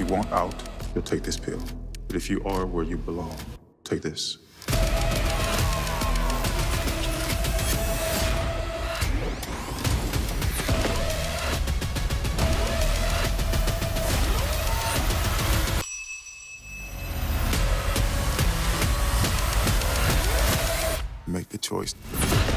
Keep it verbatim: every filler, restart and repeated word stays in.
you want out, you'll take this pill. But if you are where you belong, take this. Make the choice.